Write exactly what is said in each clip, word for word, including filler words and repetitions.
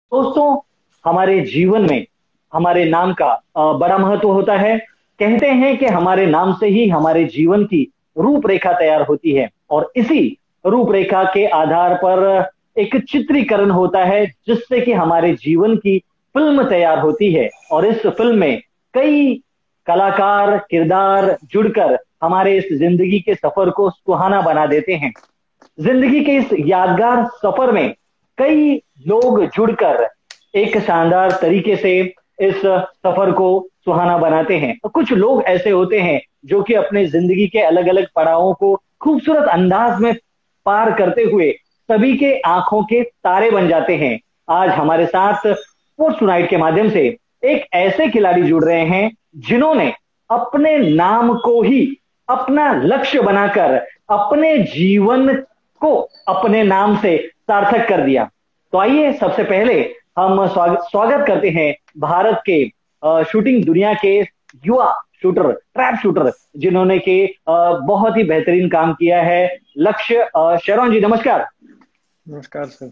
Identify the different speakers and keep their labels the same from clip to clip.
Speaker 1: दोस्तों, हमारे जीवन में हमारे नाम का अ, बड़ा महत्व होता है। कहते हैं कि हमारे नाम से ही हमारे जीवन की रूपरेखा तैयार होती है और इसी रूपरेखा के आधार पर एक चित्रीकरण होता है जिससे कि हमारे जीवन की फिल्म तैयार होती है और इस फिल्म में कई कलाकार किरदार जुड़कर हमारे इस जिंदगी के सफर को सुहाना बना देते हैं। जिंदगी के इस यादगार सफर में कई लोग जुड़कर एक शानदार तरीके से इस सफर को सुहाना बनाते हैं। तो कुछ लोग ऐसे होते हैं जो कि अपने जिंदगी के अलग अलग पड़ावों को खूबसूरत अंदाज में पार करते हुए सभी के आंखों के तारे बन जाते हैं। आज हमारे साथ स्पोर्ट्स टुनाइट के माध्यम से एक ऐसे खिलाड़ी जुड़ रहे हैं जिन्होंने अपने नाम को ही अपना लक्ष्य बनाकर अपने जीवन को अपने नाम से सार्थक कर दिया। तो आइए सबसे पहले हम स्वागत स्वागत करते हैं भारत के अ, शूटिंग दुनिया के युवा शूटर, ट्रैप शूटर, जिन्होंने के अ, बहुत ही बेहतरीन काम किया है। लक्ष्य अ, शेरॉन जी, नमस्कार।
Speaker 2: नमस्कार सर।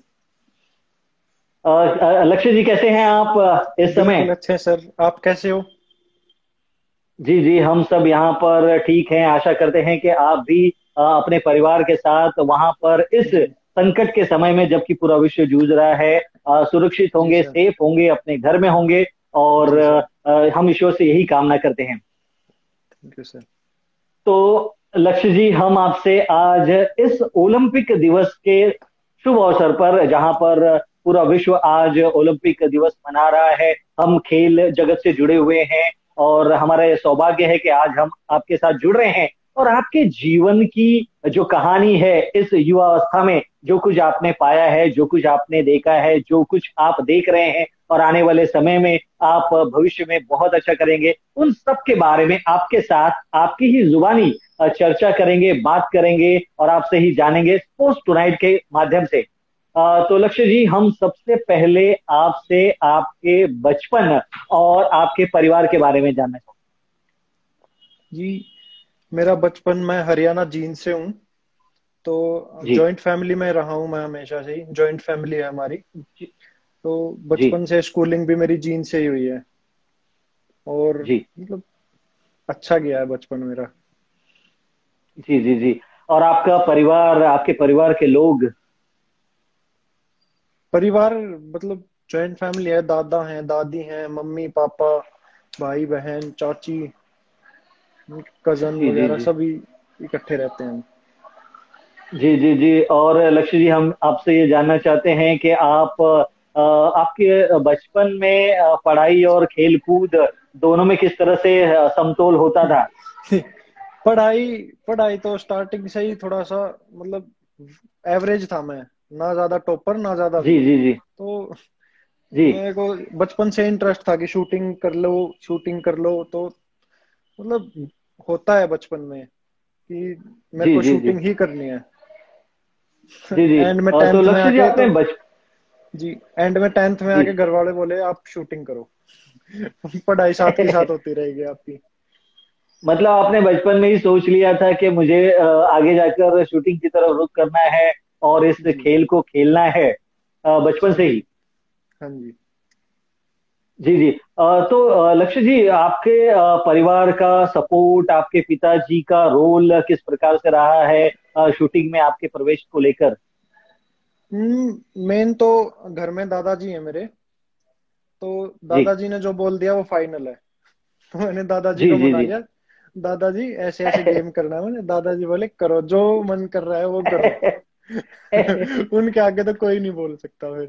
Speaker 1: अ, अ, लक्ष्य जी, कैसे हैं आप अ, इस समय?
Speaker 2: बिल्कुल अच्छे सर, आप कैसे हो?
Speaker 1: जी जी, हम सब यहाँ पर ठीक हैं। आशा करते हैं कि आप भी अ, अपने परिवार के साथ वहां पर इस
Speaker 2: जी
Speaker 1: संकट के समय में, जबकि पूरा विश्व जूझ रहा है, अ, सुरक्षित
Speaker 2: जी
Speaker 1: होंगे,
Speaker 2: सर।
Speaker 1: सेफ होंगे, अपने घर में होंगे। और
Speaker 2: जी
Speaker 1: अ,
Speaker 2: सर।
Speaker 1: अ, हम ईश्वर से यही कामना करते हैं।
Speaker 2: Thank you sir.
Speaker 1: तो लक्ष्य जी, हम आपसे आज इस ओलंपिक दिवस के शुभ अवसर पर, जहां पर पूरा विश्व आज ओलंपिक दिवस मना रहा है, हम खेल जगत से जुड़े हुए हैं और हमारा यह सौभाग्य है कि आज हम आपके साथ जुड़ रहे हैं और आपके जीवन की जो कहानी है, इस युवा अवस्था में जो कुछ आपने पाया है, जो कुछ आपने देखा है, जो कुछ आप देख रहे हैं और आने वाले समय में आप भविष्य में बहुत अच्छा करेंगे, उन सब के बारे में आपके साथ आपकी ही जुबानी अ, चर्चा करेंगे, बात करेंगे और आपसे ही जानेंगे स्पोर्ट्स टुनाइट के माध्यम से। अ, तो लक्ष्य जी, हम सबसे पहले आपसे आपके बचपन और आपके परिवार के बारे में जानना चाहते
Speaker 2: जी, मेरा बचपन मैं हरियाणा जींद से हूँ। तो
Speaker 1: हैं। जी
Speaker 2: जॉइंट फैमिली में रहा हूँ मैं हमेशा से ही। जॉइंट फैमिली है हमारी।
Speaker 1: जी
Speaker 2: तो
Speaker 1: जी
Speaker 2: बचपन से स्कूलिंग भी मेरी जींद से ही हुई है। और
Speaker 1: जी
Speaker 2: मतलब अच्छा गया है बचपन मेरा।
Speaker 1: जी जी जी। और आपका परिवार, आपके परिवार के लोग?
Speaker 2: परिवार मतलब जॉइंट फैमिली है, दादा हैं, दादी हैं, मम्मी पापा, भाई बहन, चाची, कजन
Speaker 1: जी जी
Speaker 2: वगैरह
Speaker 1: जी
Speaker 2: सभी इकट्ठे रहते हैं।
Speaker 1: जी जी जी। और लक्ष्य जी, हम आपसे ये जानना चाहते हैं कि आप अ, आपके बचपन में अ, पढ़ाई और खेल कूद दोनों में किस तरह से अ, समतोल होता था?
Speaker 2: पढ़ाई पढ़ाई तो स्टार्टिंग से ही थोड़ा सा मतलब एवरेज था मैं। ना ज्यादा टॉपर ना ज्यादा
Speaker 1: जी
Speaker 2: वीक।
Speaker 1: जी जी
Speaker 2: तो
Speaker 1: जी
Speaker 2: मेरे को बचपन से इंटरेस्ट था कि शूटिंग कर लो, शूटिंग कर लो। तो मतलब होता है बचपन में कि मेरे
Speaker 1: जी
Speaker 2: को
Speaker 1: जी जी
Speaker 2: शूटिंग ही करनी है।
Speaker 1: जी जी।
Speaker 2: एंड में
Speaker 1: अ, तो
Speaker 2: टेंथ में
Speaker 1: लक्ष्य जी,
Speaker 2: आके
Speaker 1: आपने
Speaker 2: तो
Speaker 1: बच
Speaker 2: जी, एंड में टेंथ में
Speaker 1: जी
Speaker 2: आके घर वाले बोले आप शूटिंग करो। पढ़ाई साथ की साथ होती रहेगी आपकी।
Speaker 1: मतलब आपने बचपन में ही सोच लिया था कि मुझे अ, आगे जाकर शूटिंग की तरफ रुख करना है और इस
Speaker 2: जी
Speaker 1: खेल को खेलना है, अ, बचपन
Speaker 2: हाँ
Speaker 1: से
Speaker 2: जी।
Speaker 1: ही?
Speaker 2: हाँ जी।
Speaker 1: जी जी। अ, तो अ, लक्ष्य जी, आपके अ, परिवार का सपोर्ट, आपके पिताजी का रोल किस प्रकार से रहा है अ, शूटिंग में आपके प्रवेश को लेकर?
Speaker 2: हम्म मेन तो घर में दादाजी है मेरे। तो
Speaker 1: जी
Speaker 2: दादाजी ने जो बोल दिया वो फाइनल है। तो मैंने दादाजी
Speaker 1: जी
Speaker 2: को
Speaker 1: जी
Speaker 2: मना
Speaker 1: जी।
Speaker 2: लिया। दादाजी ऐसे ऐसे गेम करना है। मैंने दादाजी बोले करो जो मन कर रहा है वो करो। उनके आगे तो कोई नहीं बोल सकता फिर।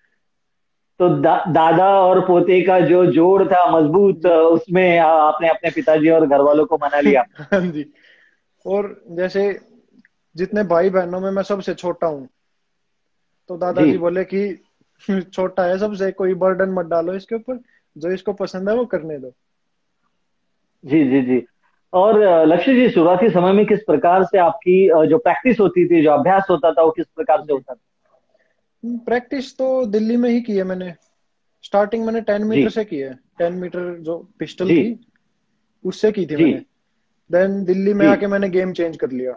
Speaker 1: तो दा, दादा और पोते का जो जोड़ था मजबूत, अ,
Speaker 2: जी।
Speaker 1: उसमें अ, आपने अपने पिताजी और घर वालों को मना लिया।
Speaker 2: हाँ जी। और जैसे जितने भाई बहनों में मैं सबसे छोटा हूँ। तो
Speaker 1: जी
Speaker 2: दादाजी बोले कि छोटा है सबसे, कोई बर्डन मत डालो इसके ऊपर। जो इसको पसंद है वो करने दो।
Speaker 1: जी जी जी। और अ, लक्ष्य जी, शुरुआती समय में किस प्रकार से आपकी अ, जो प्रैक्टिस होती थी, जो अभ्यास होता था, वो किस प्रकार से
Speaker 2: जी,
Speaker 1: होता था?
Speaker 2: प्रैक्टिस तो दिल्ली में ही की है मैंने। स्टार्टिंग मैंने टेन
Speaker 1: जी
Speaker 2: मीटर से की है। टेन मीटर जो पिस्टल
Speaker 1: जी
Speaker 2: थी उससे की थी
Speaker 1: जी
Speaker 2: मैंने। देन दिल्ली में
Speaker 1: जी।
Speaker 2: आके मैंने गेम चेंज कर लिया।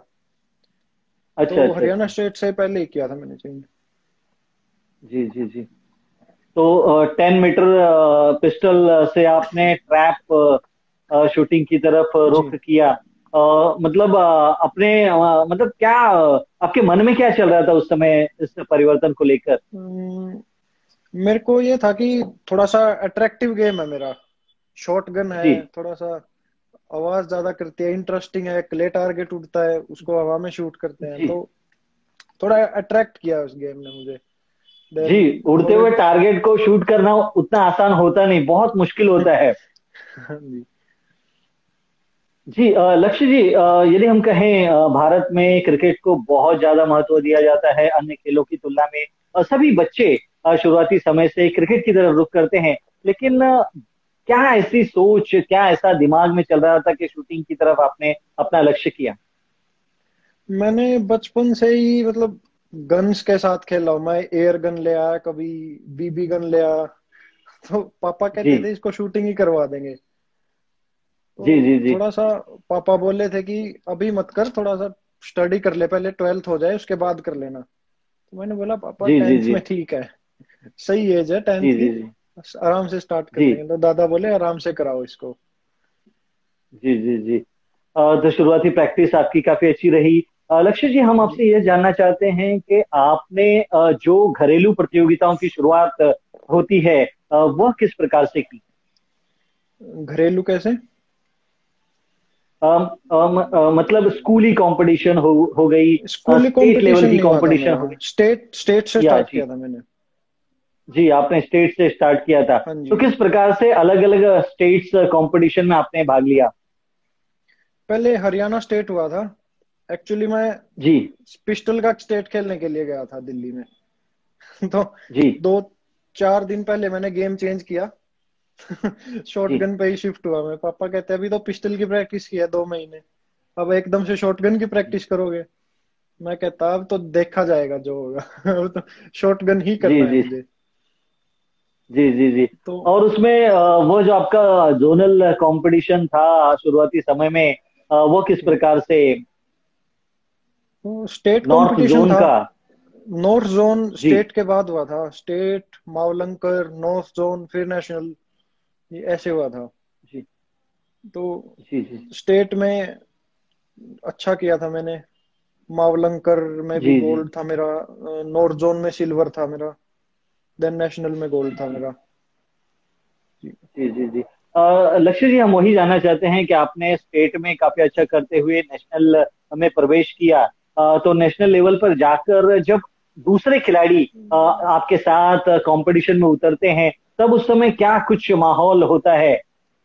Speaker 2: तो
Speaker 1: अच्छा अच्छा
Speaker 2: हरियाणा
Speaker 1: अच्छा।
Speaker 2: स्टेट से पहले ही किया था मैंने चेंज।
Speaker 1: जी जी जी। तो टेन मीटर पिस्टल से आपने ट्रैप शूटिंग की तरफ रुख
Speaker 2: जी।
Speaker 1: किया। अ, मतलब अ, अपने अ, मतलब क्या अ, आपके मन में क्या चल रहा था उस समय इस परिवर्तन को लेकर?
Speaker 2: हम्म, मेरे को ये था कि थोड़ा सा अट्रैक्टिव गेम है मेरा, शॉर्ट गन
Speaker 1: जी
Speaker 2: है, थोड़ा सा आवाज ज्यादा करती है, इंटरेस्टिंग है, क्ले टारगेट उड़ता है, उसको हवा में शूट करते हैं,
Speaker 1: जी
Speaker 2: तो थोड़ा अट्रैक्ट किया उस गेम ने मुझे।
Speaker 1: जी।
Speaker 2: देन
Speaker 1: उड़ते
Speaker 2: थोड़े
Speaker 1: हुए टारगेट को शूट करना उतना आसान होता नहीं, बहुत मुश्किल होता है।
Speaker 2: हाँ जी।
Speaker 1: जी अ, लक्ष्य जी, अ, यदि हम कहें अ, भारत में क्रिकेट को बहुत ज्यादा महत्व दिया जाता है अन्य खेलों की तुलना में। अ, सभी बच्चे अ, शुरुआती समय से क्रिकेट की तरफ रुख करते हैं, लेकिन अ, क्या ऐसी सोच, क्या ऐसा दिमाग में चल रहा था कि शूटिंग की तरफ आपने अपना लक्ष्य किया?
Speaker 2: मैंने बचपन से ही मतलब गन्स के साथ खेला हूँ मैं, एयर गन ले आया, कभी बीबी गन ले आया। तो पापा
Speaker 1: जी
Speaker 2: कहते थे इसको शूटिंग ही करवा देंगे।
Speaker 1: जी
Speaker 2: तो
Speaker 1: जी जी
Speaker 2: थोड़ा सा पापा बोले थे कि अभी मत कर, थोड़ा सा स्टडी कर ले पहले, ट्वेल्थ हो जाए उसके बाद कर लेना। तो मैंने बोला पापा
Speaker 1: जी जी
Speaker 2: टेंथ
Speaker 1: जी
Speaker 2: में ठीक है, सही एज है टेंथ
Speaker 1: जी
Speaker 2: की,
Speaker 1: जी जी
Speaker 2: बस आराम से स्टार्ट कर
Speaker 1: जी
Speaker 2: लेंगे। तो दादा बोले आराम से कराओ इसको।
Speaker 1: जी जी जी। अ, तो शुरुआती प्रैक्टिस आपकी काफी अच्छी रही। अ, लक्ष्य जी, हम
Speaker 2: जी।
Speaker 1: आपसे ये जानना चाहते हैं कि आपने अ, जो घरेलू प्रतियोगिताओं की शुरुआत अ, होती है, अ, वह किस प्रकार से की?
Speaker 2: घरेलू कैसे?
Speaker 1: अम, अम, अ, मतलब स्कूली कंपटीशन हो हो गई,
Speaker 2: स्कूली
Speaker 1: स्टेट लेवल
Speaker 2: कंपटीशन
Speaker 1: की
Speaker 2: नहीं हुआ था
Speaker 1: कंपटीशन
Speaker 2: मेरा,
Speaker 1: हो गई।
Speaker 2: स्टेट स्टेट से
Speaker 1: या
Speaker 2: स्टार्ट
Speaker 1: जी,
Speaker 2: किया था मैंने।
Speaker 1: जी आपने स्टेट से स्टार्ट किया था।
Speaker 2: हाँ
Speaker 1: तो
Speaker 2: जी।
Speaker 1: किस प्रकार से अलग अलग स्टेट्स कंपटीशन में आपने भाग लिया?
Speaker 2: पहले हरियाणा स्टेट हुआ था। एक्चुअली मैं
Speaker 1: जी
Speaker 2: पिस्टल का स्टेट खेलने के लिए गया था दिल्ली में। तो
Speaker 1: जी
Speaker 2: दो चार दिन पहले मैंने गेम चेंज किया।
Speaker 1: जी
Speaker 2: शॉटगन पे ही शिफ्ट हुआ मैं। पापा कहते हैं अभी तो पिस्टल की प्रैक्टिस की है दो महीने, अब एकदम से शॉटगन की प्रैक्टिस करोगे? मैं कहता अब तो देखा जाएगा जो होगा। अब तो शॉटगन ही
Speaker 1: जी
Speaker 2: करना है
Speaker 1: जी
Speaker 2: मुझे।
Speaker 1: जी जी जी।
Speaker 2: तो
Speaker 1: और उसमें अ, वो जो आपका जोनल कंपटीशन था शुरुआती समय में, अ, वो किस प्रकार से?
Speaker 2: तो स्टेट
Speaker 1: नॉर्थ
Speaker 2: कंपटीशन
Speaker 1: जोन
Speaker 2: था।
Speaker 1: का?
Speaker 2: नॉर्थ जोन
Speaker 1: जी
Speaker 2: स्टेट के बाद हुआ था, स्टेट, मावलंकर, नॉर्थ जोन, फिर नेशनल, ये ऐसे हुआ था।
Speaker 1: जी
Speaker 2: तो
Speaker 1: जी जी
Speaker 2: स्टेट में अच्छा किया था मैंने, मावलंकर में भी
Speaker 1: जी जी
Speaker 2: गोल्ड था मेरा, नॉर्थ जोन में सिल्वर था मेरा, देन नेशनल में गोल्ड था
Speaker 1: जी
Speaker 2: मेरा। जी।
Speaker 1: जी जी जी। अ, लक्ष्य जी, हम वही जानना चाहते हैं कि आपने स्टेट में काफी अच्छा करते हुए नेशनल में प्रवेश किया। अ, तो नेशनल लेवल पर जाकर जब दूसरे खिलाड़ी अ, आपके साथ कंपटीशन में उतरते हैं, तब उस समय क्या कुछ माहौल होता है?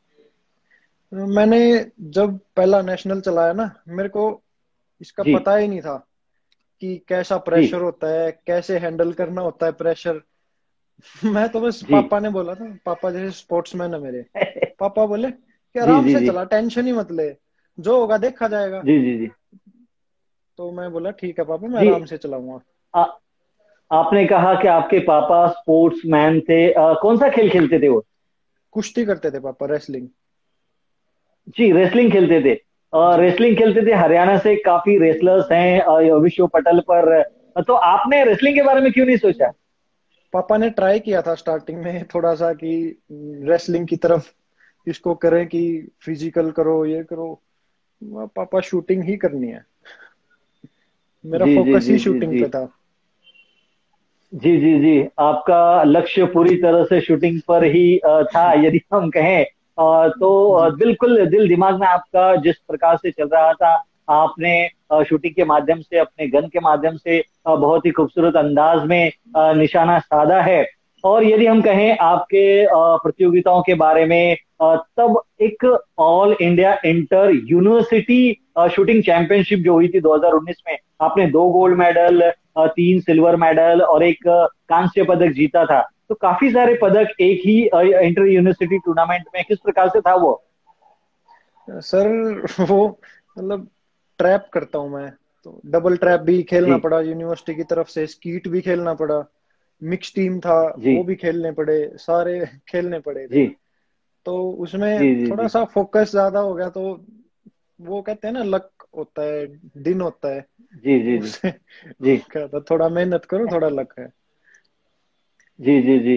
Speaker 2: मैंने जब पहला नेशनल चलाया ना, मेरे को इसका
Speaker 1: जी
Speaker 2: पता ही नहीं था कि कैसा
Speaker 1: जी
Speaker 2: प्रेशर होता है, कैसे हैंडल करना होता है प्रेशर। मैं तो बस,
Speaker 1: जी
Speaker 2: पापा ने बोला था, पापा जैसे स्पोर्ट्समैन है मेरे, पापा बोले कि
Speaker 1: जी
Speaker 2: आराम
Speaker 1: जी
Speaker 2: से
Speaker 1: जी
Speaker 2: चला, टेंशन ही मत ले, जो होगा देखा जाएगा।
Speaker 1: जी जी जी
Speaker 2: तो मैं बोला ठीक है पापा, मैं
Speaker 1: जी।
Speaker 2: आराम से चलाऊंगा।
Speaker 1: आ, आपने कहा कि आपके पापा स्पोर्ट्समैन थे। अ, कौन सा खेल खेलते थे वो?
Speaker 2: कुश्ती करते थे पापा, रेसलिंग।
Speaker 1: जी, रेसलिंग खेलते थे। और
Speaker 2: जी।
Speaker 1: रेसलिंग खेलते थे, हरियाणा से काफी रेसलर्स हैं अ, विश्व पटल पर। तो आपने रेसलिंग के बारे में क्यों नहीं सोचा?
Speaker 2: पापा ने ट्राई किया था स्टार्टिंग में थोड़ा सा कि रेसलिंग की तरफ इसको करें, कि फिजिकल करो, ये करो। मैं, पापा शूटिंग ही करनी है, मेरा
Speaker 1: जी जी
Speaker 2: फोकस ही
Speaker 1: जी जी
Speaker 2: शूटिंग
Speaker 1: जी
Speaker 2: पे था।
Speaker 1: जी जी जी। आपका लक्ष्य पूरी तरह से शूटिंग पर ही अ, था, यदि हम कहें। अ, तो अ,
Speaker 2: जी।
Speaker 1: बिल्कुल दिल दिमाग में आपका जिस प्रकार से चल रहा था, आपने अ, शूटिंग के माध्यम से, अपने गन के माध्यम से अ, बहुत ही खूबसूरत अंदाज में अ, निशाना साधा है। और यदि हम कहें आपके अ, प्रतियोगिताओं के बारे में, अ, तब एक all India inter university shooting championship जो हुई थी दो हज़ार उन्नीस में, आपने दो गोल्ड मेडल, अ, तीन सिल्वर मेडल और एक अ, कांस्य पदक जीता था। तो काफी सारे पदक एक ही इंटर यूनिवर्सिटी टूर्नामेंट में, किस प्रकार से था वो?
Speaker 2: सर वो मतलब ट्रैप करता हूँ मैं, तो डबल ट्रैप भी खेलना
Speaker 1: जी
Speaker 2: पड़ा यूनिवर्सिटी की तरफ से, स्कीट भी खेलना पड़ा, मिक्स टीम था
Speaker 1: जी
Speaker 2: वो भी खेलने पड़े, सारे खेलने पड़े थे।
Speaker 1: जी
Speaker 2: तो उसमें
Speaker 1: जी जी
Speaker 2: थोड़ा
Speaker 1: जी
Speaker 2: सा फोकस ज्यादा हो गया, तो वो कहते हैं ना लक होता है, दिन होता है।
Speaker 1: जी
Speaker 2: तो
Speaker 1: जी जी
Speaker 2: उससे
Speaker 1: जी
Speaker 2: क्या था, थोड़ा मेहनत करो, थोड़ा लक है।
Speaker 1: जी जी जी।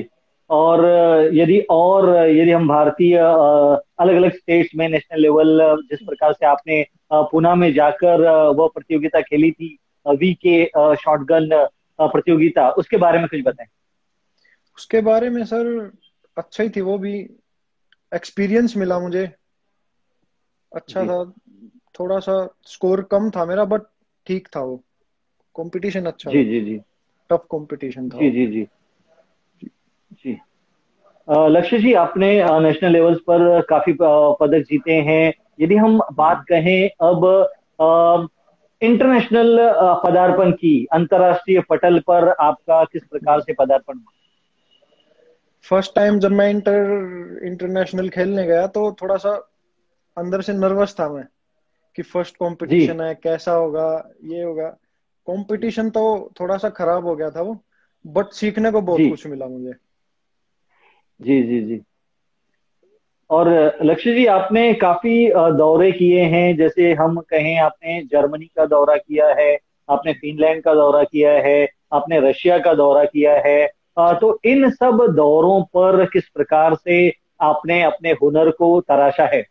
Speaker 1: और अ, यदि और अ, यदि हम भारतीय अलग अलग स्टेट्स में नेशनल लेवल, जिस प्रकार से आपने अ, पुणे में जाकर अ, वह प्रतियोगिता खेली थी, वी के शॉटगन प्रतियोगिता, उसके बारे में कुछ बताएं।
Speaker 2: उसके बारे में सर अच्छा ही थी वो भी, एक्सपीरियंस मिला मुझे, अच्छा
Speaker 1: जी
Speaker 2: था। थोड़ा सा स्कोर कम था मेरा, बट ठीक था वो, कंपटीशन अच्छा
Speaker 1: जी
Speaker 2: था,
Speaker 1: जी जी
Speaker 2: टफ कंपटीशन था
Speaker 1: जी
Speaker 2: वो।
Speaker 1: जी जी जी। अ, लक्ष्य जी, आपने नेशनल लेवल्स पर काफी अ, पदक जीते हैं। यदि हम बात कहें अब इंटरनेशनल पदार्पण की, अंतर्राष्ट्रीय पटल पर आपका किस प्रकार से पदार्पण हुआ?
Speaker 2: फर्स्ट टाइम जब मैं इंटर इंटरनेशनल खेलने गया तो थोड़ा सा अंदर से नर्वस था मैं, कि फर्स्ट
Speaker 1: जी
Speaker 2: कंपटीशन है, कैसा होगा, ये होगा। कंपटीशन तो थोड़ा सा खराब हो गया था वो, बट सीखने को बहुत
Speaker 1: जी
Speaker 2: कुछ मिला मुझे।
Speaker 1: जी जी जी। और लक्ष्य जी, आपने काफी अ, दौरे किए हैं, जैसे हम कहें, आपने जर्मनी का दौरा किया है, आपने फिनलैंड का दौरा किया है, आपने रशिया का दौरा किया है। अ, तो इन सब दौरों पर किस प्रकार से आपने अपने हुनर को तराशा है?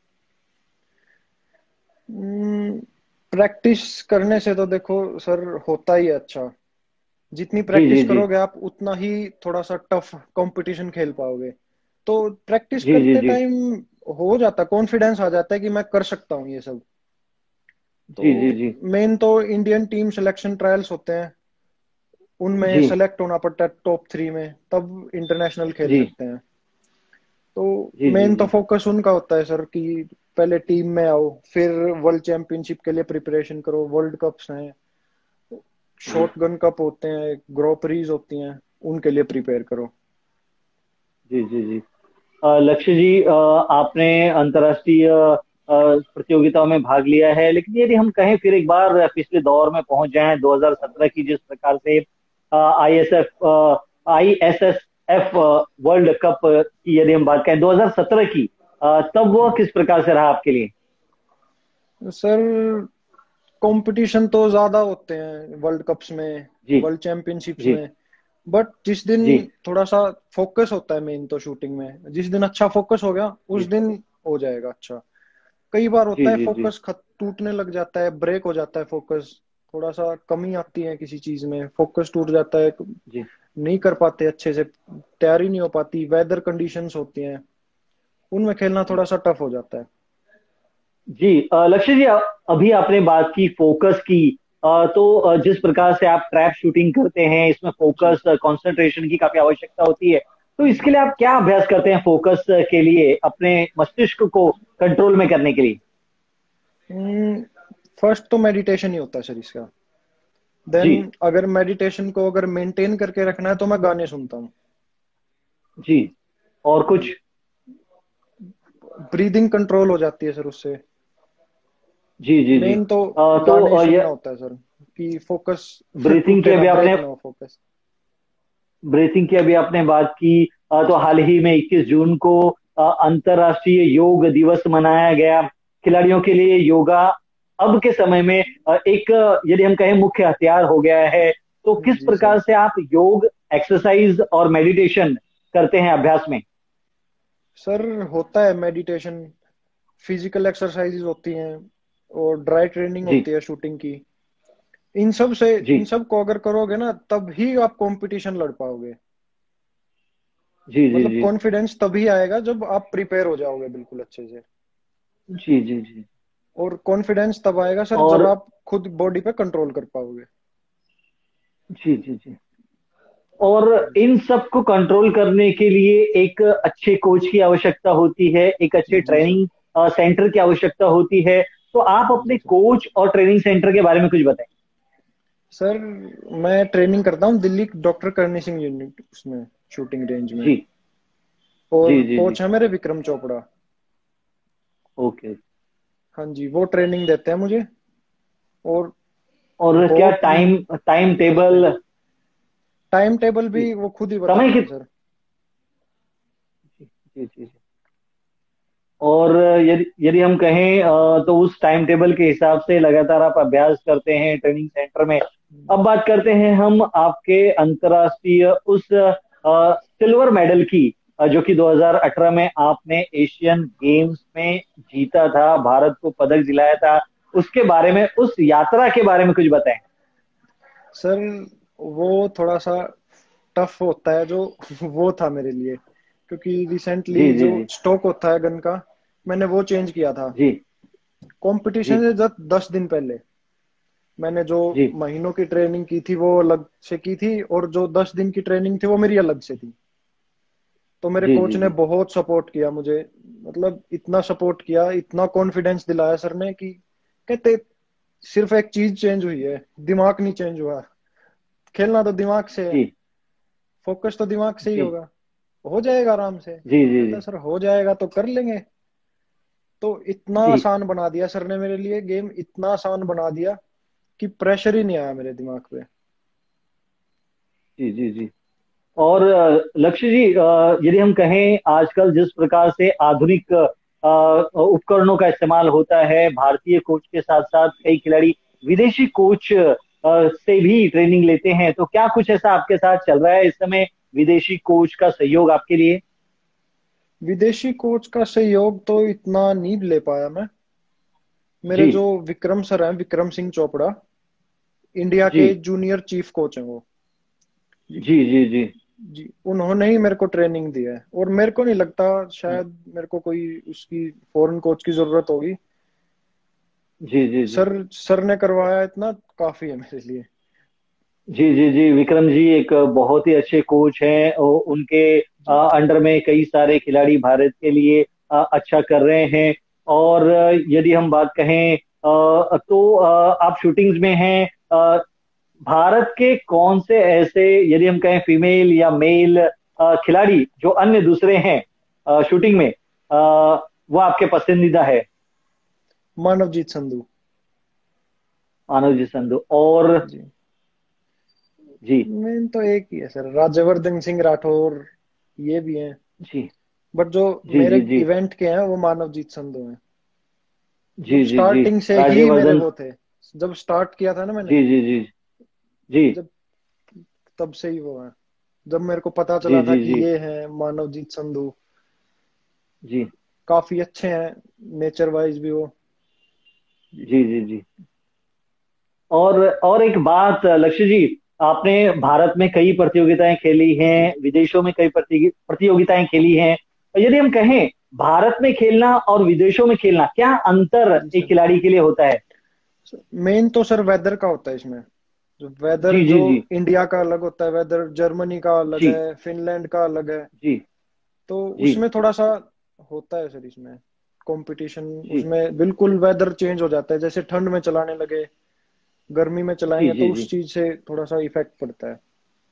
Speaker 2: प्रैक्टिस करने से तो देखो सर होता ही है अच्छा। जितनी
Speaker 1: जी
Speaker 2: प्रैक्टिस
Speaker 1: जी जी
Speaker 2: करोगे आप, उतना ही थोड़ा सा टफ कंपटीशन खेल पाओगे। तो प्रैक्टिस
Speaker 1: जी जी
Speaker 2: करते
Speaker 1: जी
Speaker 2: टाइम हो जाता, कॉन्फिडेंस आ जाता है कि मैं कर सकता हूँ ये सब। तो
Speaker 1: जी जी जी
Speaker 2: मेन तो इंडियन टीम सिलेक्शन ट्रायल्स होते हैं, उनमें
Speaker 1: जी
Speaker 2: सेलेक्ट होना पड़ता है टॉप थ्री में, तब इंटरनेशनल खेल
Speaker 1: जी
Speaker 2: सकते हैं। तो
Speaker 1: जी जी
Speaker 2: मेन तो
Speaker 1: जी
Speaker 2: फोकस उनका होता है सर, कि पहले टीम में आओ, फिर वर्ल्ड चैंपियनशिप के लिए प्रिपरेशन करो, वर्ल्ड कप्स हैं,
Speaker 1: जी
Speaker 2: शॉटगन कप होते हैं, ग्रोपरीज होती हैं, उनके लिए प्रिपेयर करो।
Speaker 1: जी जी जी। अ, लक्ष्य जी, अ, आपने अंतर्राष्ट्रीय अ, प्रतियोगिताओं में भाग लिया है, लेकिन यदि हम कहें फिर एक बार पिछले दौर में पहुंच जाएं, दो हज़ार सत्रह की, जिस प्रकार से I S F I S S F world cup की यदि हम बात करें दो हज़ार सत्रह की, अ, तब वो किस प्रकार से रहा आपके लिए?
Speaker 2: सर कंपटीशन तो ज्यादा होते हैं वर्ल्ड कप्स में,
Speaker 1: जी
Speaker 2: वर्ल्ड चैंपियनशिप्स
Speaker 1: जी
Speaker 2: में, बट जिस दिन
Speaker 1: जी
Speaker 2: थोड़ा सा फोकस होता है, मेन तो शूटिंग में जिस दिन अच्छा फोकस हो गया, उस
Speaker 1: जी
Speaker 2: दिन हो जाएगा अच्छा। कई बार
Speaker 1: जी
Speaker 2: होता है
Speaker 1: जी जी
Speaker 2: फोकस खत टूटने लग जाता है, ब्रेक हो जाता है फोकस, थोड़ा सा कमी आती है किसी चीज में, फोकस टूट जाता है,
Speaker 1: जी
Speaker 2: नहीं कर पाते अच्छे से, तैयारी नहीं हो पाती, वेदर कंडीशंस होती हैं, उनमें खेलना
Speaker 1: जी
Speaker 2: थोड़ा सा टफ हो जाता है।
Speaker 1: जी। अ, लक्ष्य जी, आ- अभी आपने बात की फोकस की। अ, तो अ, जिस प्रकार से आप ट्रैप शूटिंग करते हैं, इसमें
Speaker 2: जी।
Speaker 1: फोकस, कंसंट्रेशन की काफी आवश्यकता होती है। तो इसके लिए आप क्या अभ्यास करते हैं फोकस के लिए, अपने मस्तिष्क को कंट्रोल में करने के लिए?
Speaker 2: फर्स्ट तो मेडिटेशन ही होता है सर इसका। देन
Speaker 1: जी
Speaker 2: अगर मेडिटेशन को अगर मेंटेन करके रखना है तो मैं गाने सुनता हूँ।
Speaker 1: जी। और कुछ?
Speaker 2: जी। ब्रीदिंग कंट्रोल हो जाती है सर उससे।
Speaker 1: जी जी जी।
Speaker 2: मेन तो
Speaker 1: अ, तो
Speaker 2: गाने ही
Speaker 1: अ,
Speaker 2: सुनना
Speaker 1: ये
Speaker 2: होता है सर, कि फोकस
Speaker 1: ब्रीथिंग की
Speaker 2: टूटे ना,
Speaker 1: अभी आपने
Speaker 2: ब्रेक ना हो फोकस।
Speaker 1: ब्रीथिंग की अभी आपने बात की। अ, तो हाल ही में इक्कीस जून को अ, अंतर्राष्ट्रीय योग दिवस मनाया गया। खिलाड़ियों के लिए योगा अब के समय में अ, एक, अ, यदि हम कहें, मुख्य हथियार हो गया है। तो किस
Speaker 2: जी सर।
Speaker 1: प्रकार से आप योग, एक्सरसाइज और मेडिटेशन करते हैं अभ्यास में?
Speaker 2: सर होता है मेडिटेशन, फिजिकल एक्सरसाइजेज होती हैं, और ड्राई ट्रेनिंग
Speaker 1: जी
Speaker 2: होती है शूटिंग की। इन सब से,
Speaker 1: जी
Speaker 2: इन सब को अगर करोगे ना, तब ही आप कंपटीशन लड़ पाओगे।
Speaker 1: जी जी
Speaker 2: मतलब
Speaker 1: जी
Speaker 2: कॉन्फिडेंस तभी आएगा जब आप प्रिपेयर हो जाओगे बिल्कुल अच्छे से।
Speaker 1: जी जी जी।
Speaker 2: और कॉन्फिडेंस तब आएगा सर जब
Speaker 1: और
Speaker 2: आप खुद बॉडी पे कंट्रोल कर पाओगे।
Speaker 1: जी जी जी। और इन सब को कंट्रोल करने के लिए एक अच्छे कोच की आवश्यकता होती है, एक अच्छे
Speaker 2: जी सर।
Speaker 1: ट्रेनिंग सेंटर की आवश्यकता होती है। तो आप अपने
Speaker 2: जी सर।
Speaker 1: कोच और ट्रेनिंग सेंटर के बारे में कुछ बताएं।
Speaker 2: सर मैं ट्रेनिंग करता हूँ दिल्ली डॉक्टर करनी सिंह यूनिट उसमें, शूटिंग रेंज में।
Speaker 1: जी
Speaker 2: और
Speaker 1: जी जी जी।
Speaker 2: कोच है मेरे विक्रम चोपड़ा।
Speaker 1: ओके।
Speaker 2: हाँ जी, वो ट्रेनिंग देते हैं मुझे। और
Speaker 1: और क्या
Speaker 2: बहुत
Speaker 1: टाइम टाइम
Speaker 2: करते हैं,
Speaker 1: टेबल?
Speaker 2: टाइम टेबल
Speaker 1: जी,
Speaker 2: भी वो खुद ही
Speaker 1: समय
Speaker 2: बताते
Speaker 1: की।
Speaker 2: हैं सर।
Speaker 1: जी जी जी जी। और यदि यदि हम कहें, अ, तो उस टाइम टेबल के हिसाब से लगातार आप अभ्यास करते हैं ट्रेनिंग सेंटर में। अब बात करते हैं हम आपके अंतर्राष्ट्रीय उस सिल्वर मेडल की, अ, जो कि दो हज़ार अठारह में आपने एशियन गेम्स में जीता था, भारत को पदक दिलाया था, उसके बारे में, उस यात्रा के बारे में कुछ बताएं।
Speaker 2: सर वो थोड़ा सा टफ होता है जो वो था मेरे लिए, क्योंकि
Speaker 1: जी
Speaker 2: रिसेंटली
Speaker 1: जी
Speaker 2: जो
Speaker 1: जी
Speaker 2: स्टॉक होता है गन का, मैंने वो चेंज किया था।
Speaker 1: जी
Speaker 2: कंपटीशन
Speaker 1: जी
Speaker 2: से जब दस दिन पहले मैंने जो
Speaker 1: जी
Speaker 2: महीनों की ट्रेनिंग की थी वो अलग से की थी, और जो दस दिन की ट्रेनिंग थी वो मेरी अलग से थी। तो मेरे
Speaker 1: जी
Speaker 2: कोच
Speaker 1: जी
Speaker 2: ने
Speaker 1: जी
Speaker 2: बहुत सपोर्ट किया मुझे, मतलब इतना सपोर्ट किया, इतना कॉन्फिडेंस दिलाया सर ने कि कहते सिर्फ एक चीज चेंज हुई है, दिमाग नहीं चेंज हुआ। खेलना तो दिमाग से है,
Speaker 1: जी
Speaker 2: फोकस तो दिमाग से ही
Speaker 1: जी
Speaker 2: होगा, हो जाएगा आराम से।
Speaker 1: जी जी
Speaker 2: कहता
Speaker 1: जी
Speaker 2: सर हो जाएगा तो कर लेंगे। तो इतना
Speaker 1: जी
Speaker 2: आसान बना दिया सर ने मेरे लिए, गेम इतना आसान बना दिया कि प्रेशर ही नहीं आया मेरे दिमाग पे।
Speaker 1: जी जी जी। और अ, लक्ष्य जी, अ, यदि हम कहें आजकल जिस प्रकार से आधुनिक अ, उपकरणों का इस्तेमाल होता है, भारतीय कोच के साथ साथ कई खिलाड़ी विदेशी कोच अ, से भी ट्रेनिंग लेते हैं, तो क्या कुछ ऐसा आपके साथ चल रहा है इस समय, विदेशी कोच का सहयोग आपके लिए?
Speaker 2: विदेशी कोच का सहयोग तो इतना नहीं ले पाया मैं। मेरे
Speaker 1: जी
Speaker 2: जो विक्रम सर हैं, विक्रम सिंह चोपड़ा, इंडिया
Speaker 1: जी
Speaker 2: के जूनियर चीफ कोच हैं वो। जी।
Speaker 1: जी जी जी
Speaker 2: जी उन्होंने ही मेरे को ट्रेनिंग दी है, और मेरे को नहीं लगता शायद मेरे को कोई उसकी फॉरेन कोच की जरूरत होगी।
Speaker 1: जी जी जी
Speaker 2: सर सर ने करवाया इतना काफी है मेरे लिए।
Speaker 1: जी जी जी। विक्रम जी एक बहुत ही अच्छे कोच हैं, और उनके अ,
Speaker 2: जी
Speaker 1: अंडर में कई सारे खिलाड़ी भारत के लिए अ, अच्छा कर रहे हैं। और अ, यदि हम बात कहें अ, तो अ, आप शूटिंग्स में हैं, अ, भारत के कौन से ऐसे, यदि हम कहें फीमेल या मेल अ, खिलाड़ी जो अन्य दूसरे हैं अ, शूटिंग में, अ, वो आपके पसंदीदा है?
Speaker 2: मानवजीत संधू।
Speaker 1: आनंद जी संधू और?
Speaker 2: जी
Speaker 1: जी
Speaker 2: मेन तो एक ही है सर, राज्यवर्धन सिंह राठौर, ये भी हैं।
Speaker 1: जी
Speaker 2: बट जो
Speaker 1: जी
Speaker 2: मेरे
Speaker 1: जी जी
Speaker 2: इवेंट के हैं वो मानवजीत संधू हैं, जो
Speaker 1: जी जी जी।
Speaker 2: स्टार्टिंग से ही मेरे
Speaker 1: राज्यवर्धन।
Speaker 2: वो थे। जब स्टार्ट किया था ना मैंने,
Speaker 1: जी जी जी जी
Speaker 2: जब तब से ही वो है। जब मेरे को पता
Speaker 1: जी
Speaker 2: चला था
Speaker 1: जी
Speaker 2: कि
Speaker 1: जी
Speaker 2: ये है मानवजीत संधू,
Speaker 1: जी
Speaker 2: काफी अच्छे हैं नेचर वाइज भी वो। जी
Speaker 1: जी जी जी। और और एक बात लक्ष्य जी, आपने भारत में कई प्रतियोगिताएं खेली हैं,
Speaker 2: जी
Speaker 1: विदेशों में कई प्रति- प्रतियोगिताएं खेली हैं, और यदि हम कहें भारत में खेलना और विदेशों में खेलना, क्या अंतर
Speaker 2: जी
Speaker 1: एक
Speaker 2: सर।
Speaker 1: खिलाड़ी के लिए होता है?
Speaker 2: मेन तो सर वेदर का होता है इसमें। जो वेदर
Speaker 1: जी
Speaker 2: जो
Speaker 1: जी जी
Speaker 2: इंडिया का अलग होता है, वेदर जर्मनी का अलग
Speaker 1: जी
Speaker 2: है, फिनलैंड का अलग है।
Speaker 1: जी
Speaker 2: तो
Speaker 1: जी
Speaker 2: उसमें थोड़ा सा होता है सर इसमें कंपटीशन।
Speaker 1: जी
Speaker 2: उसमें बिल्कुल वेदर चेंज हो जाता है, जैसे ठंड में चलाने लगे, गर्मी में
Speaker 1: जी
Speaker 2: चलाएंगे
Speaker 1: जी
Speaker 2: तो
Speaker 1: जी
Speaker 2: उस चीज से थोड़ा सा इफेक्ट पड़ता है।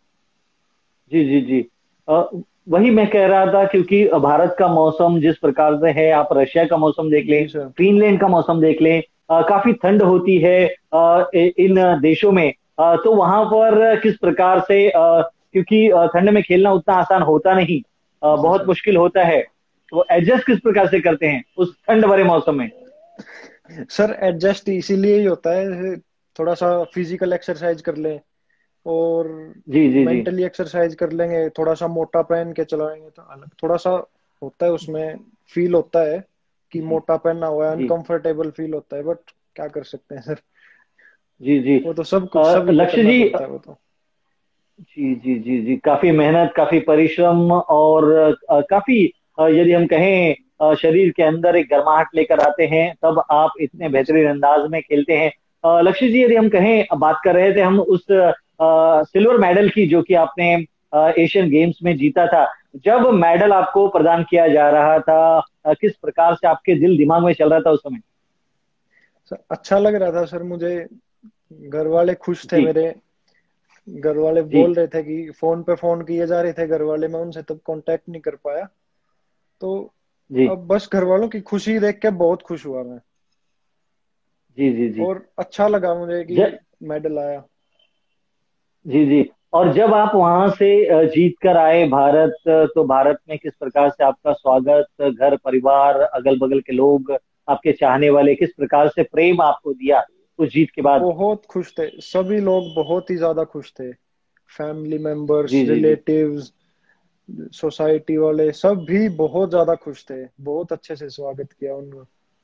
Speaker 1: जी जी जी। अ, वही मैं कह रहा था, क्योंकि भारत का मौसम जिस प्रकार से है, आप रशिया का मौसम देख लें,
Speaker 2: जी सर।
Speaker 1: फिनलैंड का मौसम देख लें, अ, काफी ठंड होती है अ, इ- इन देशों में। अ, तो वहां पर किस प्रकार से, अ, क्योंकि अ, ठंड में खेलना उतना आसान होता नहीं, अ,
Speaker 2: जी
Speaker 1: बहुत
Speaker 2: सर।
Speaker 1: मुश्किल होता है, तो एडजस्ट किस प्रकार से करते हैं उस ठंड भरे मौसम में?
Speaker 2: सर एडजस्ट इसीलिए ही होता है, जैसे थोड़ा सा फिजिकल एक्सरसाइज कर लें, और
Speaker 1: जी जी जी
Speaker 2: मेंटली एक्सरसाइज कर लेंगे, थोड़ा सा मोटा पहन के चलाएंगे तो अलग थोड़ा सा होता है उसमें। फील होता है कि
Speaker 1: जी
Speaker 2: मोटा पहना हुआ है,
Speaker 1: जी
Speaker 2: अनकंफर्टेबल फील होता है, बट क्या कर सकते हैं सर।
Speaker 1: जी जी।
Speaker 2: वो तो सब कुछ
Speaker 1: अ,
Speaker 2: सभी को
Speaker 1: लक्ष्य
Speaker 2: करना
Speaker 1: जी,
Speaker 2: पड़ता है वो तो।
Speaker 1: जी जी जी जी, काफी मेहनत, काफी परिश्रम, और अ, काफी, अ, यदि हम कहें, अ, शरीर के अंदर एक गर्माहट लेकर आते हैं, तब आप इतने
Speaker 2: जी सर।
Speaker 1: बेहतरीन अंदाज में खेलते हैं। अ, लक्ष्य जी, यदि हम कहें, बात कर रहे थे हम उस सिल्वर मेडल की, जो कि आपने अ, एशियन गेम्स में जीता था, जब मेडल आपको प्रदान किया जा रहा था, अ, किस प्रकार से आपके दिल दिमाग में चल रहा था उस समय?
Speaker 2: सर अच्छा लग रहा था सर मुझे, घर वाले खुश थे
Speaker 1: जी
Speaker 2: मेरे। घर वाले
Speaker 1: जी
Speaker 2: बोल रहे थे कि फोन पे फोन किए जा रहे थे घर वाले, मैं उनसे तब कांटेक्ट नहीं कर पाया। तो
Speaker 1: जी
Speaker 2: अब बस घर वालों की खुशी देख के बहुत खुश हुआ मैं,
Speaker 1: जी जी जी।
Speaker 2: और अच्छा लगा मुझे कि
Speaker 1: ज,
Speaker 2: मेडल आया।
Speaker 1: जी जी। और जब आप वहां से अ, जीत कर आए भारत, अ, तो भारत में किस प्रकार से आपका स्वागत, घर परिवार, अगल बगल के लोग, आपके चाहने वाले, किस प्रकार से प्रेम आपको दिया उस जीत के बाद?
Speaker 2: बहुत खुश थे, सभी लोग बहुत ही ज्यादा खुश थे। फैमिली मेंबर्स,
Speaker 1: जी जी जी
Speaker 2: रिलेटिव्स, सोसाइटी वाले सब भी बहुत ज्यादा खुश थे, बहुत अच्छे से स्वागत किया उनका।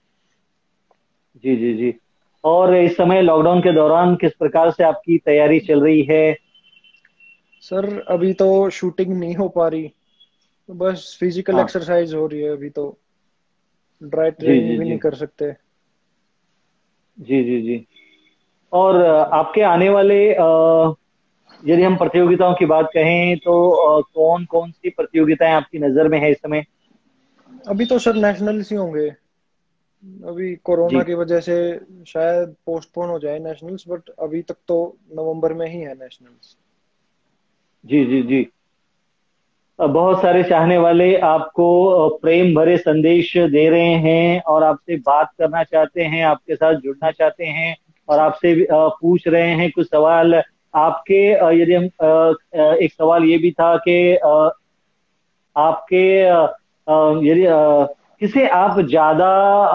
Speaker 1: जी जी जी। और इस समय लॉकडाउन के दौरान किस प्रकार से आपकी तैयारी चल रही है?
Speaker 2: सर अभी तो शूटिंग नहीं हो पा रही, तो बस फिजिकल
Speaker 1: हाँ।
Speaker 2: एक्सरसाइज हो रही है अभी तो, ड्राई
Speaker 1: जी
Speaker 2: ट्रेनिंग
Speaker 1: जी
Speaker 2: भी नहीं
Speaker 1: जी
Speaker 2: कर सकते।
Speaker 1: जी जी जी। और
Speaker 2: जी
Speaker 1: अ,
Speaker 2: सर।
Speaker 1: आपके आने वाले अ, यदि हम प्रतियोगिताओं की बात कहें तो अ, कौन कौन सी प्रतियोगिताएं आपकी नजर में है इस समय?
Speaker 2: अभी तो सर नेशनल्स ही होंगे, अभी कोरोना
Speaker 1: जी
Speaker 2: की वजह से शायद पोस्टपोन हो जाए नेशनल्स, बट अभी तक तो नवंबर में ही है नेशनल्स।
Speaker 1: जी जी जी। अ, बहुत सारे चाहने वाले आपको अ, प्रेम भरे संदेश दे रहे हैं और आपसे बात करना चाहते हैं, आपके साथ जुड़ना चाहते हैं और आपसे भी, अ, पूछ रहे हैं कुछ सवाल। आपके अ, यदि हम अ, अ, एक सवाल ये भी था कि अ, आपके अ, अ, यदि अ, किसे आप ज्यादा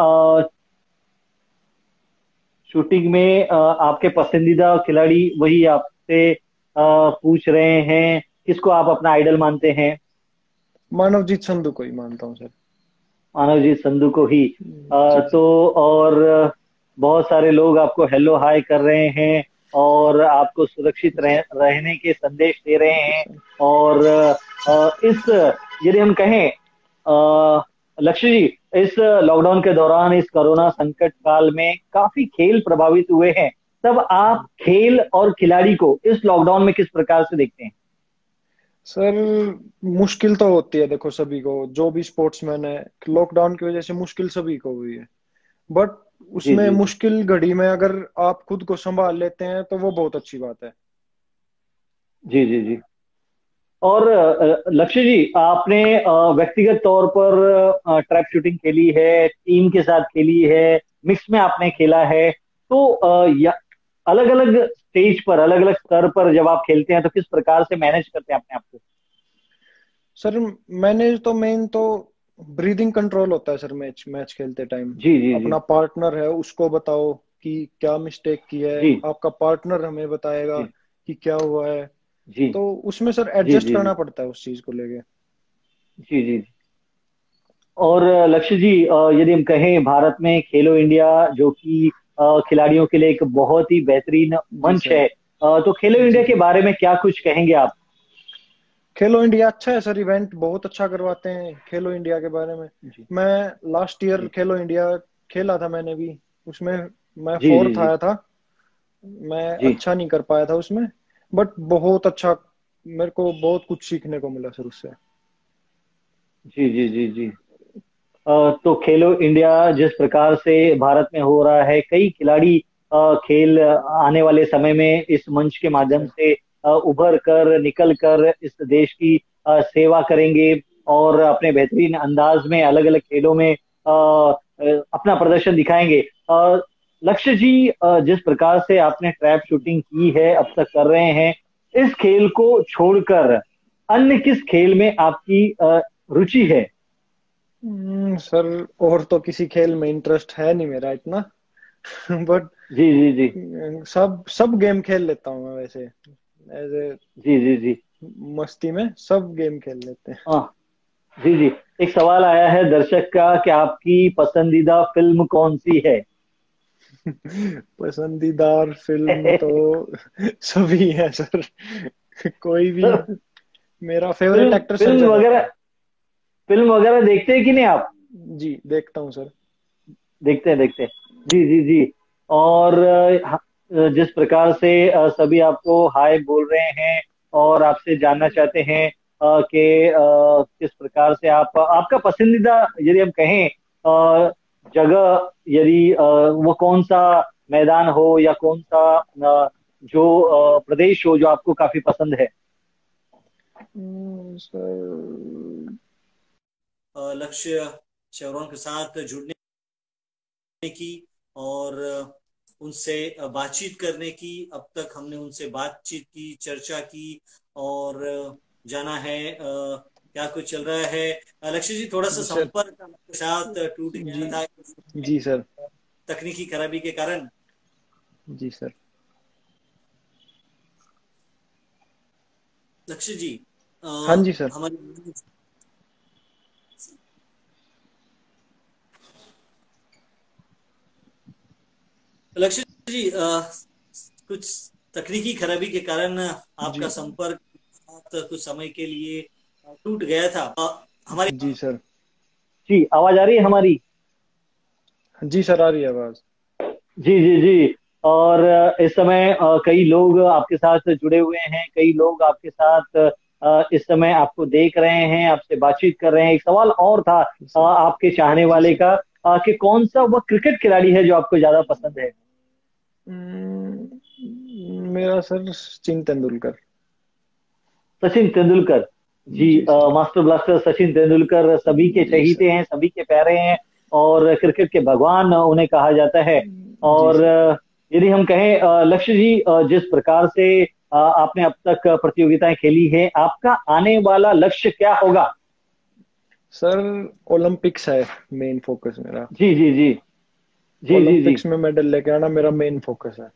Speaker 1: शूटिंग में अ, आपके पसंदीदा खिलाड़ी वही आपसे अ, पूछ रहे हैं किसको आप अपना आइडल मानते हैं?
Speaker 2: मानवजीत संधू को ही मानता हूँ सर।
Speaker 1: मानवजीत संधू को ही। अ,
Speaker 2: जी
Speaker 1: तो
Speaker 2: सर।
Speaker 1: और बहुत सारे लोग आपको हेलो हाय कर रहे हैं और आपको सुरक्षित रह, रहने के संदेश दे रहे
Speaker 2: जी
Speaker 1: हैं।
Speaker 2: सर।
Speaker 1: और अ, इस यदि हम कहें अ, लक्ष्य जी, इस लॉकडाउन के दौरान इस कोरोना संकट काल में काफी खेल प्रभावित हुए हैं। तब आप खेल और खिलाड़ी को इस लॉकडाउन में किस प्रकार से देखते हैं?
Speaker 2: सर मुश्किल तो होती है, देखो सभी को, जो भी स्पोर्ट्समैन है, लॉकडाउन की वजह से मुश्किल सभी को हुई है, बट
Speaker 1: जी
Speaker 2: उसमें
Speaker 1: जी जी
Speaker 2: मुश्किल घड़ी में अगर आप खुद को संभाल लेते हैं तो वो बहुत अच्छी बात है।
Speaker 1: जी जी जी। और अ, लक्ष्य जी, आपने अ, व्यक्तिगत तौर पर ट्रैप शूटिंग खेली है, टीम के साथ खेली है, मिक्स में आपने खेला है, तो अलग अलग स्टेज पर, अलग अलग स्तर पर जब आप खेलते हैं तो किस प्रकार से मैनेज करते हैं अपने आप को?
Speaker 2: सर मैंने तो मेन तो ब्रीदिंग कंट्रोल होता है सर, मैच मैच खेलते टाइम।
Speaker 1: जी जी जी
Speaker 2: अपना पार्टनर है उसको बताओ कि क्या मिस्टेक की है,
Speaker 1: जी
Speaker 2: आपका पार्टनर हमें बताएगा
Speaker 1: जी
Speaker 2: कि क्या हुआ है,
Speaker 1: जी
Speaker 2: तो उसमें सर
Speaker 1: जी
Speaker 2: एडजस्ट
Speaker 1: जी जी
Speaker 2: करना पड़ता है उस चीज को लेके।
Speaker 1: जी जी। और अ, लक्ष्य जी, अ, यदि हम कहें भारत में खेलो इंडिया जो कि अ, खिलाड़ियों के लिए एक बहुत ही बेहतरीन
Speaker 2: जी
Speaker 1: मंच
Speaker 2: सर।
Speaker 1: है, अ, तो खेलो
Speaker 2: जी
Speaker 1: इंडिया के
Speaker 2: सर।
Speaker 1: बारे में क्या कुछ कहेंगे आप?
Speaker 2: खेलो इंडिया अच्छा है सर, इवेंट बहुत अच्छा करवाते हैं खेलो इंडिया के बारे में।
Speaker 1: जी
Speaker 2: मैं लास्ट ईयर
Speaker 1: जी
Speaker 2: खेलो इंडिया खेला था मैंने भी, उसमें मैं
Speaker 1: जी जी
Speaker 2: फोर्थ
Speaker 1: जी
Speaker 2: आया था। मैं
Speaker 1: जी
Speaker 2: अच्छा नहीं कर पाया था उसमें, बट बहुत अच्छा, मेरे को बहुत कुछ सीखने को मिला सर उससे।
Speaker 1: जी जी जी जी। अ, तो खेलो इंडिया जिस प्रकार से भारत में हो रहा है, कई खिलाड़ी अ, खेल आने वाले समय में इस मंच के
Speaker 2: जी
Speaker 1: माध्यम
Speaker 2: सर।
Speaker 1: से अ, उभर कर निकल कर इस देश की अ, सेवा करेंगे और अपने बेहतरीन अंदाज में अलग अलग खेलों में अ, अ, अपना प्रदर्शन दिखाएंगे। अ, लक्ष्य जी, अ, जिस प्रकार से आपने ट्रैप शूटिंग की है, अब तक कर रहे हैं, इस खेल को छोड़कर अन्य किस खेल में आपकी अ, रुचि है?
Speaker 2: हम्म, सर और तो किसी खेल में इंटरेस्ट है नहीं मेरा इतना बट
Speaker 1: जी जी जी
Speaker 2: सब सब गेम खेल लेता हूँ मैं वैसे, एज ए
Speaker 1: जी जी जी।
Speaker 2: मस्ती में सब गेम खेल लेते हैं।
Speaker 1: हाँ। जी जी। एक सवाल आया है दर्शक का कि आपकी पसंदीदा फिल्म कौन सी है?
Speaker 2: पसंदीदार फिल्म तो सभी है सर, कोई भी। मेरा favourite
Speaker 1: film
Speaker 2: actor
Speaker 1: film
Speaker 2: Sanjay Dutt है।
Speaker 1: वगैरह फिल्म वगैरह देखते हैं कि नहीं आप?
Speaker 2: जी देखता हूँ सर।
Speaker 1: देखते हैं देखते हैं। जी जी जी। और अ, ह- जिस प्रकार से अ, सभी आपको हाय बोल रहे हैं और आपसे जानना चाहते हैं अ, कि अ, किस प्रकार से आप, आपका पसंदीदा यदि हम कहें अ, जगह, यदि अ, वो कौन सा मैदान हो या कौन सा अ, जो अ, प्रदेश हो जो आपको काफी पसंद है?
Speaker 2: हम्म, सर
Speaker 3: अ, लक्ष्य शेवरॉन के साथ जुड़ने की और उनसे बातचीत करने की। अब तक हमने उनसे बातचीत की, चर्चा की और जाना है अ, क्या कुछ चल रहा है। अ, लक्ष्य जी, थोड़ा सा
Speaker 2: जी सर।
Speaker 3: संपर्क आपके साथ टूट गया
Speaker 2: जी।
Speaker 3: था
Speaker 2: जी सर।
Speaker 3: तकनीकी खराबी के कारण।
Speaker 2: जी सर।
Speaker 3: लक्ष्य जी,
Speaker 2: हाँ जी सर।
Speaker 3: हमारे लक्ष्य जी, अ, कुछ तकनीकी खराबी के कारण आपका
Speaker 2: जी
Speaker 3: संपर्क साथ कुछ समय के लिए टूट गया था। अ, हमारी
Speaker 2: जी सर।
Speaker 1: जी, आवाज आ रही है हमारी?
Speaker 2: जी सर, आ रही है आवाज।
Speaker 1: जी जी जी। और अ, इस समय अ, कई लोग आपके साथ जुड़े हुए हैं, कई लोग आपके साथ अ, इस समय आपको देख रहे हैं, आपसे बातचीत कर रहे हैं। एक सवाल और था
Speaker 2: जी
Speaker 1: अ,
Speaker 2: सर।
Speaker 1: आपके चाहने
Speaker 2: जी
Speaker 1: वाले
Speaker 2: सर।
Speaker 1: का, अ, कि कौन सा वह क्रिकेट खिलाड़ी है जो आपको ज्यादा पसंद है?
Speaker 2: हम्म, मेरा सर सचिन तेंदुलकर।
Speaker 1: सचिन तेंदुलकर। जी,
Speaker 2: जी
Speaker 1: अ,
Speaker 2: sir.
Speaker 1: Master blaster Sachin Tendulkar सभी के
Speaker 2: जी सर।
Speaker 1: चहीते हैं, सभी के प्यारे हैं, और क्रिकेट के भगवान उन्हें कहा जाता है।
Speaker 2: जी
Speaker 1: और
Speaker 2: सर।
Speaker 1: अ, यदि हम कहें अ, लक्ष्य जी, अ, जिस प्रकार से अ, आपने अब तक प्रतियोगिताएं खेली हैं, आपका आने वाला लक्ष्य क्या होगा?
Speaker 2: सर ओलंपिक्स है मेन फोकस मेरा।
Speaker 1: जी जी जी। जी जी जी।
Speaker 2: ओलंपिक्स में मेडल लेके आना मेरा मेन फोकस है।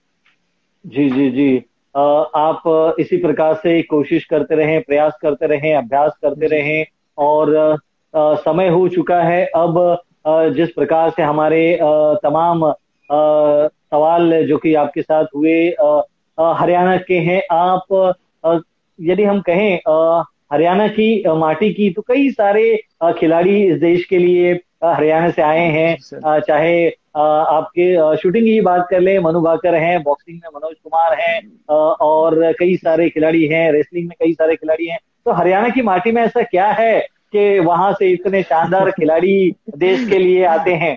Speaker 1: जी जी जी। अ, आप इसी प्रकार से कोशिश करते रहें, प्रयास करते रहें, अभ्यास करते
Speaker 2: जी सर।
Speaker 1: रहें। और अ, समय हो चुका है अब। अ, जिस प्रकार से हमारे अ, तमाम अ, सवाल जो कि आपके साथ हुए, अ, अ, हरियाणा के हैं आप। अ, यदि हम कहें अ, हरियाणा की अ, माटी की, तो कई सारे अ, खिलाड़ी इस देश के लिए अ, हरियाणा से आए हैं।
Speaker 2: जी सर।
Speaker 1: अ, चाहे अ, आपके अ, शूटिंग की बात कर ले, मनु भाकर हैं, बॉक्सिंग में मनोज कुमार हैं, अ, और कई सारे खिलाड़ी हैं, रेसलिंग में कई सारे खिलाड़ी हैं। तो हरियाणा की माटी में ऐसा क्या है कि वहां से इतने शानदार खिलाड़ी देश के लिए आते हैं?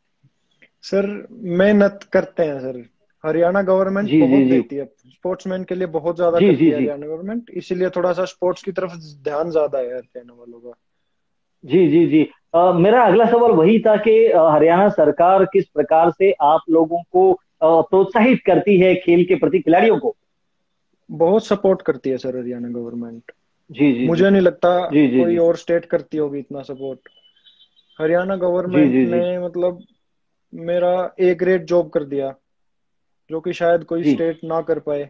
Speaker 2: सर मेहनत करते हैं सर। हरियाणा गवर्नमेंट
Speaker 1: जी जी
Speaker 2: बहुत
Speaker 1: जी।
Speaker 2: देती है स्पोर्ट्समैन के लिए, बहुत ज्यादा
Speaker 1: जी
Speaker 2: करती
Speaker 1: जी
Speaker 2: है
Speaker 1: जी।
Speaker 2: हरियाणा गवर्नमेंट, इसीलिए थोड़ा सा स्पोर्ट्स की तरफ ध्यान ज्यादा है हरियाणा वालों का।
Speaker 1: जी जी जी। अ, मेरा अगला सवाल वही था कि अ, हरियाणा सरकार किस प्रकार से आप लोगों को अ, प्रोत्साहित करती है खेल के प्रति, खिलाड़ियों को?
Speaker 2: बहुत सपोर्ट करती है सर हरियाणा गवर्नमेंट।
Speaker 1: जी जी जी।
Speaker 2: मुझे नहीं लगता
Speaker 1: जी जी
Speaker 2: कोई
Speaker 1: जी।
Speaker 2: और स्टेट करती होगी इतना सपोर्ट। हरियाणा
Speaker 1: जी
Speaker 2: गवर्नमेंट
Speaker 1: जी
Speaker 2: ने
Speaker 1: जी।
Speaker 2: मतलब मेरा ए ग्रेड जॉब कर दिया, जो कि शायद कोई
Speaker 1: जी
Speaker 2: स्टेट ना कर पाए।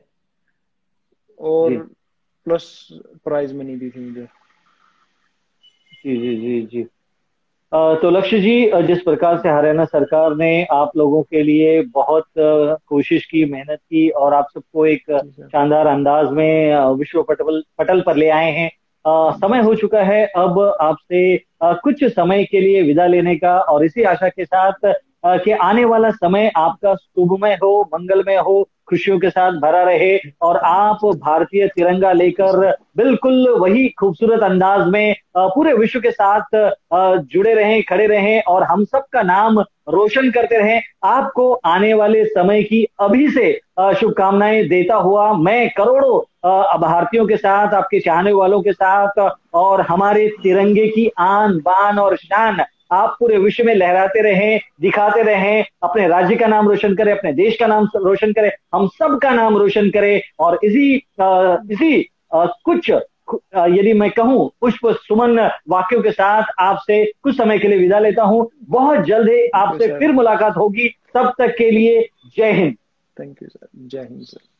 Speaker 2: और
Speaker 1: जी
Speaker 2: प्लस प्राइज मनी दी थी मुझे।
Speaker 1: जी जी जी जी। अ, तो लक्ष्य जी, अ, जिस प्रकार से हरियाणा सरकार ने आप लोगों के लिए बहुत अ, कोशिश की, मेहनत की, और आप सबको एक
Speaker 2: जी सर।
Speaker 1: शानदार अंदाज में अ, विश्व पटल पटल पर ले आए हैं। अ, समय
Speaker 2: जी
Speaker 1: हो
Speaker 2: सर।
Speaker 1: चुका है अब आपसे अ, कुछ समय के लिए विदा लेने का, और इसी आशा के साथ अ, कि आने वाला समय आपका शुभमय हो, मंगलमय हो, खुशियों के साथ भरा रहे, और आप भारतीय तिरंगा
Speaker 2: जी
Speaker 1: लेकर
Speaker 2: सर।
Speaker 1: बिल्कुल वही खूबसूरत अंदाज में अ, पूरे विश्व के साथ अ, जुड़े रहें, खड़े रहें, और हम सब का नाम रोशन करते रहें। आपको आने वाले समय की अभी से अ, शुभकामनाएं देता हुआ, मैं करोड़ों अ, भारतीयों के साथ, आपके चाहने वालों के साथ, और हमारे तिरंगे की आन बान और शान आप पूरे विश्व में लहराते रहें, दिखाते रहें, अपने राज्य का नाम रोशन करें, अपने देश का नाम रोशन करें, हम सब का नाम रोशन करें। और इसी अ, इसी अ, कुछ अ, यदि मैं कहूं पुष्प सुमन वाक्यों के साथ आपसे कुछ समय के लिए विदा लेता हूं। बहुत जल्द ही
Speaker 2: थैंक यू
Speaker 1: आपसे
Speaker 2: सर।
Speaker 1: फिर मुलाकात होगी। तब तक के लिए जय हिंद।
Speaker 2: Thank you sir. जय हिंद सर।